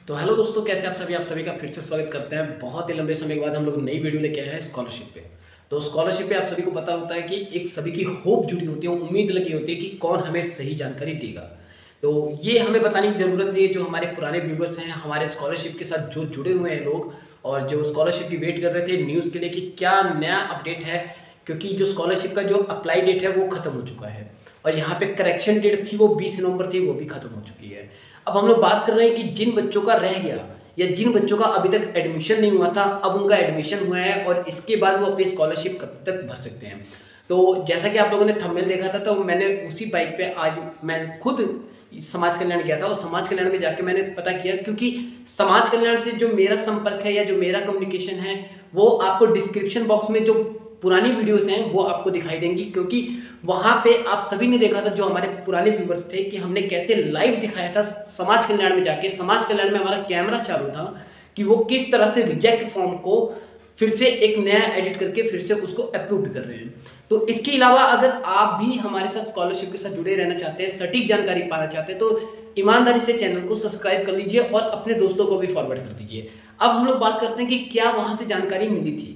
तो हेलो दोस्तों, कैसे आप सभी का फिर से स्वागत करते हैं। बहुत ही लंबे समय के बाद हम लोग नई वीडियो लेके आए हैं स्कॉलरशिप पे। तो स्कॉलरशिप पे आप सभी को पता होता है कि एक सभी की होप जुड़ी होती है, उम्मीद लगी होती है कि कौन हमें सही जानकारी देगा। तो ये हमें बताने की ज़रूरत नहीं है, जो हमारे पुराने व्यूवर्स हैं, हमारे स्कॉलरशिप के साथ जो जुड़े हुए हैं लोग और जो स्कॉलरशिप की वेट कर रहे थे न्यूज़ के लिए कि क्या नया अपडेट है, क्योंकि जो स्कॉलरशिप का जो अप्लाई डेट है वो खत्म हो चुका है और यहाँ पे करेक्शन डेट थी वो 20 नवंबर थी, वो भी खत्म हो चुकी है। अब हम लोग बात कर रहे हैं कि जिन बच्चों का रह गया या जिन बच्चों का अभी तक एडमिशन नहीं हुआ था, अब उनका एडमिशन हुआ है और इसके बाद वो अपनी स्कॉलरशिप कब तक भर सकते हैं। तो जैसा कि आप लोगों ने थंबनेल देखा था, तो मैंने उसी बाइक पे आज मैं खुद समाज कल्याण गया था और समाज कल्याण में जाके मैंने पता किया, क्योंकि समाज कल्याण से जो मेरा संपर्क है या जो मेरा कम्युनिकेशन है वो आपको डिस्क्रिप्शन बॉक्स में जो पुरानी वीडियोस हैं वो आपको दिखाई देंगी, क्योंकि वहां पे आप सभी ने देखा था, जो हमारे पुराने व्यूवर्स थे, कि हमने कैसे लाइव दिखाया था समाज कल्याण में जाके। समाज कल्याण में हमारा कैमरा चालू था कि वो किस तरह से रिजेक्ट फॉर्म को फिर से एक नया एडिट करके फिर से उसको अप्रूव कर रहे हैं। तो इसके अलावा अगर आप भी हमारे साथ स्कॉलरशिप के साथ जुड़े रहना चाहते हैं, सटीक जानकारी पाना चाहते हैं, तो ईमानदारी से चैनल को सब्सक्राइब कर लीजिए और अपने दोस्तों को भी फॉरवर्ड कर दीजिए। अब हम लोग बात करते हैं कि क्या वहां से जानकारी मिली थी।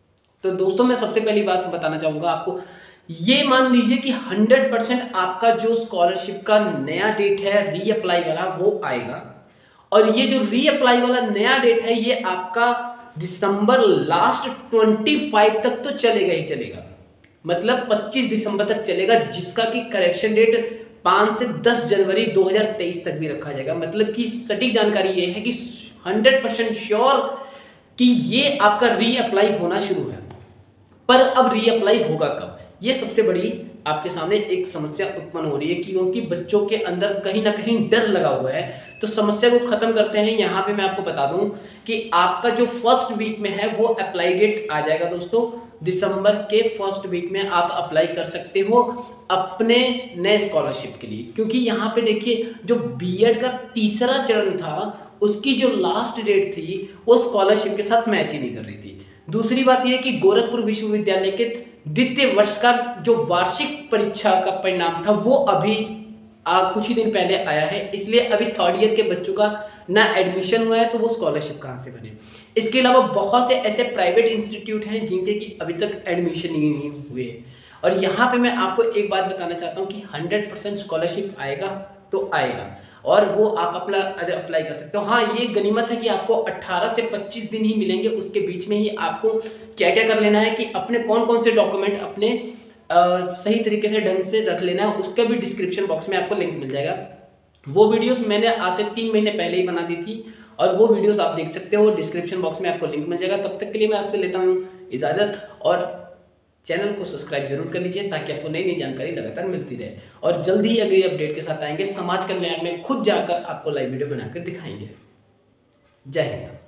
तो दोस्तों, मैं सबसे पहली बात बताना चाहूंगा आपको, ये मान लीजिए कि 100% आपका जो स्कॉलरशिप का नया डेट है रीअप्लाई वाला वो आएगा। और ये जो रीअप्लाई वाला नया डेट है ये आपका दिसंबर लास्ट 25 तक तो चलेगा ही चलेगा, मतलब 25 दिसंबर तक चलेगा, जिसका कि करेक्शन डेट 5 से 10 जनवरी 2023 तक भी रखा जाएगा। मतलब कि सटीक जानकारी ये है कि 100% श्योर कि ये आपका रीअप्लाई होना शुरू है। पर अब रीअप्लाई होगा कब, ये सबसे बड़ी आपके सामने एक समस्या उत्पन्न हो रही है, क्योंकि बच्चों के अंदर कहीं ना कहीं डर लगा हुआ है। तो समस्या को खत्म करते हैं। यहाँ पे मैं आपको बता दूं कि आपका जो फर्स्ट वीक में है वो अप्लाई डेट आ जाएगा दोस्तों। दिसंबर के फर्स्ट वीक में आप अप्लाई कर सकते हो अपने नए स्कॉलरशिप के लिए, क्योंकि यहाँ पे देखिए जो बीएड का तीसरा चरण था उसकी जो लास्ट डेट थी वो स्कॉलरशिप के साथ मैच ही नहीं कर रही थी। दूसरी बात यह कि गोरखपुर विश्वविद्यालय के द्वितीय वर्ष का जो वार्षिक परीक्षा का परिणाम था वो अभी कुछ ही दिन पहले आया है, इसलिए अभी थर्ड ईयर के बच्चों का ना एडमिशन हुआ है, तो वो स्कॉलरशिप कहाँ से बने। इसके अलावा बहुत से ऐसे प्राइवेट इंस्टीट्यूट हैं जिनके कि अभी तक एडमिशन ही नहीं हुए। और यहाँ पे मैं आपको एक बात बताना चाहता हूँ कि 100% स्कॉलरशिप आएगा तो आएगा और वो आप अपना अप्लाई कर सकते हो। हाँ, ये गनीमत है कि आपको 18 से 25 दिन ही मिलेंगे, उसके बीच में ही आपको क्या क्या कर लेना है कि अपने कौन कौन से डॉक्यूमेंट अपने सही तरीके से ढंग से रख लेना है, उसका भी डिस्क्रिप्शन बॉक्स में आपको लिंक मिल जाएगा। वो वीडियोस मैंने आज से 3 महीने पहले ही बना दी थी और वो वीडियोस आप देख सकते हो, डिस्क्रिप्शन बॉक्स में आपको लिंक मिल जाएगा। तब तक के लिए मैं आपसे लेता हूँ इजाज़त और चैनल को सब्सक्राइब जरूर कर लीजिए ताकि आपको नई नई जानकारी लगातार मिलती रहे। और जल्दी ही अगली अपडेट के साथ आएंगे समाज कल्याण में, खुद जाकर आपको लाइव वीडियो बनाकर दिखाएंगे। जय हिंद।